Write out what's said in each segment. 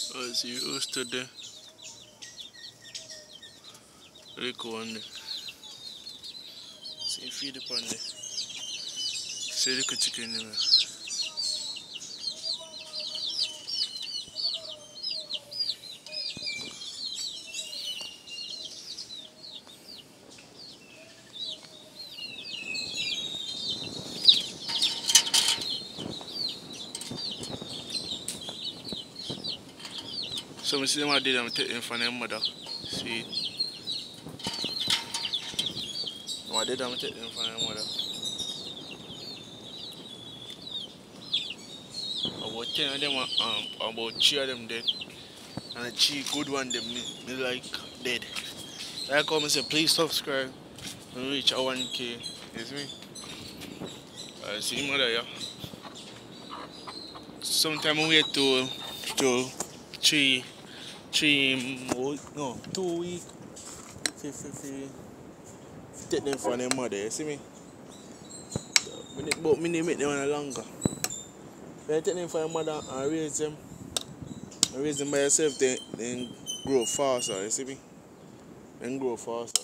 As you used to the little one there. See feed upon there. See little chicken there. So I see them I did them take them from their mother. See. I did them take them from their mother. About 10 of them about 3 of them dead. And the 3 good one them me like dead. Like how I say please subscribe and reach a 1K. You see me? I see mother yeah. Sometime I wait to 2 weeks fi take them from their mother, you see me? But me need make them one longer. When you take them from their mother and raise them by yourself, then grow faster, you see me? Then grow faster.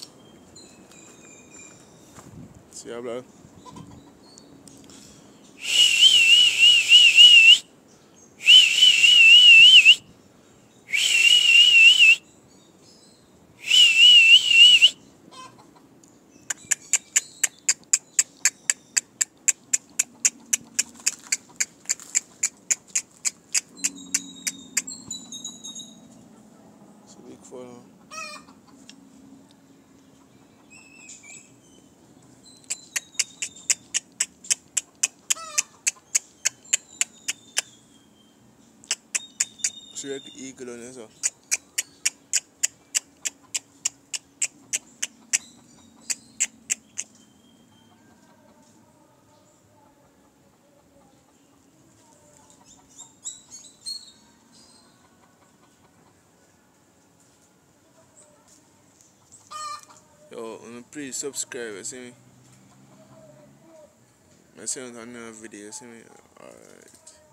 See how blood? It's a big fun. So you eagle on this one. Yo, please subscribe, you see me? I see you on another video, you see me? Alright.